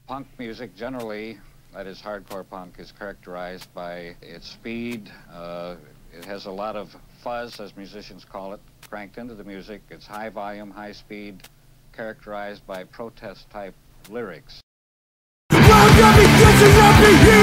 Punk music generally, that is hardcore punk, is characterized by its speed. It has a lot of fuzz, as musicians call it, cranked into the music. It's high volume, high speed, characterized by protest-type lyrics.